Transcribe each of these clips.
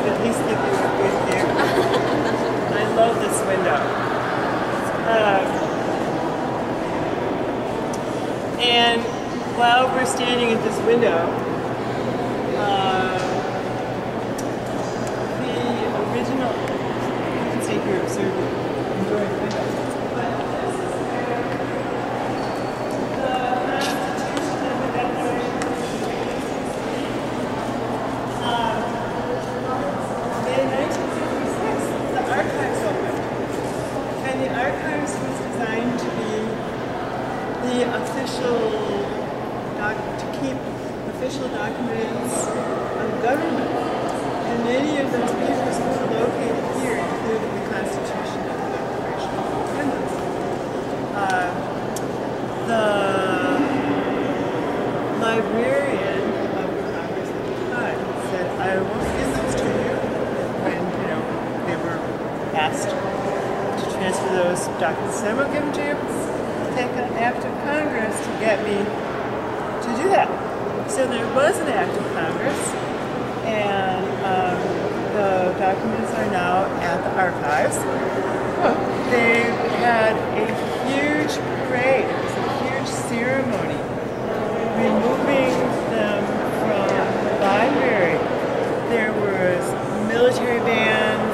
at least give you a good view. I love this window. And while we're standing at this window, the original, you can stay here observing, enjoying the window. Official documents of government, and many of those papers were located here, including the Constitution of the Declaration of Independence. The librarian of Congress at the time said, "I won't give those to you," when they were asked to transfer those documents. "I won't give them to you. Take an act of Congress to get me to do that." So there was an act of Congress, and the documents are now at the archives. They had a huge parade. It was a huge ceremony removing them from the library. There was military bands,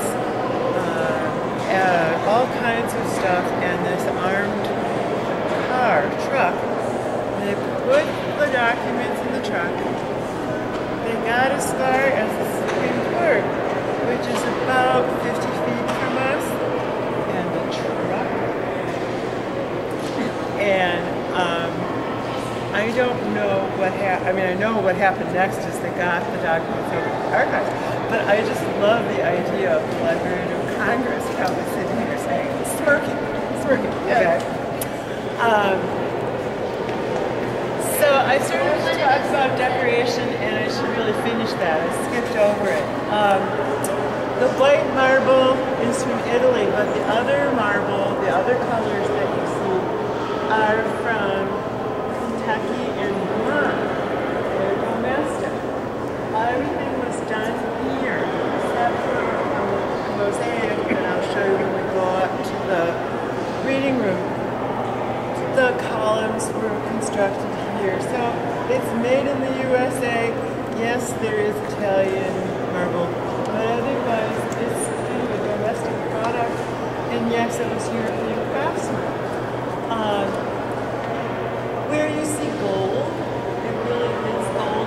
all kinds of stuff, and this armed truck. They put the documents in the truck. They got as far as the Supreme Court, which is about 50 feet from us, and the truck. And I don't know what happened. I mean, I know what happened next is they got the documents over to the archives. But I just love the idea of the Librarian of Congress probably sitting here saying, smirking. Yeah. So I started to talk about decoration, and I should really finish that. I skipped over it. The white marble is from Italy, but the other marble, the other colors that you see, are from Kentucky and Vermont. They're domestic. Everything was done here, except for a mosaic, and I'll show you when we go up to the reading room. The columns were constructed here. So it's made in the USA. Yes, there is Italian marble, but otherwise it's kind of a domestic product. And yes, it was European craftsmen. Where you see gold, it really is gold.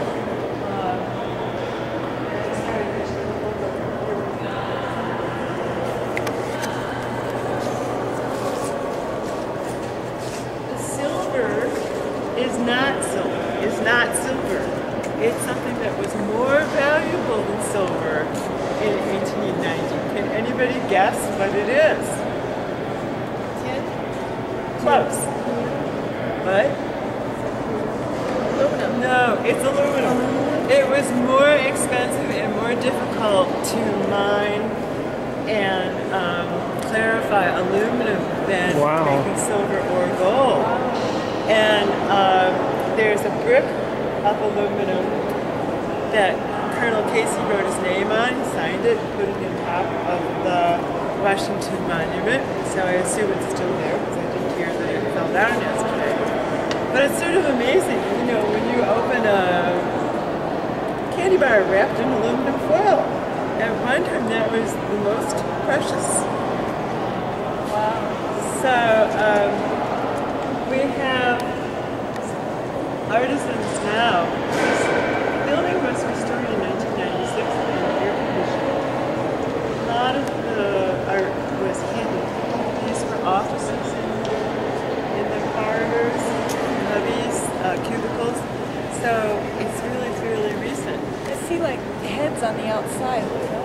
Not silver. It's something that was more valuable than silver in 1890. Can anybody guess what it is? Tin? Close. What? Aluminum. No, it's aluminum. It was more expensive and more difficult to mine and clarify aluminum than making silver or gold. And there's a brick of aluminum that Colonel Casey wrote his name on, signed it, put it on top of the Washington Monument. So I assume it's still there because I didn't hear that it fell down yesterday. But it's sort of amazing, when you open a candy bar wrapped in aluminum foil. At one time that was the most precious. Wow. So we have artisans now. This building was restored in 1996 and air-conditioned. A lot of the art was hidden. These were offices in the corridors, lobbies, cubicles. So it's really fairly recent. I see like heads on the outside.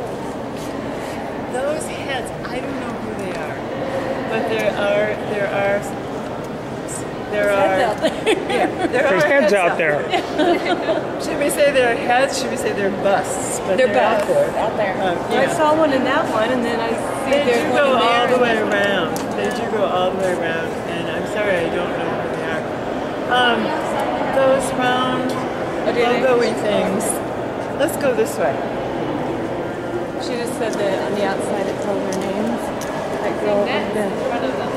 Those heads, I don't know who they are, but there are heads out there. Yeah, There's heads out there. Should we say they're heads? Should we say they're busts? But they're busts out there. Yeah. I saw one in that one, and then I see they there's do one go in there. all the way around. They do go all the way around, and I'm sorry I don't know who they are. Those round logo-y things. Let's go this way. She just said that on the outside it told her names. That girl over there.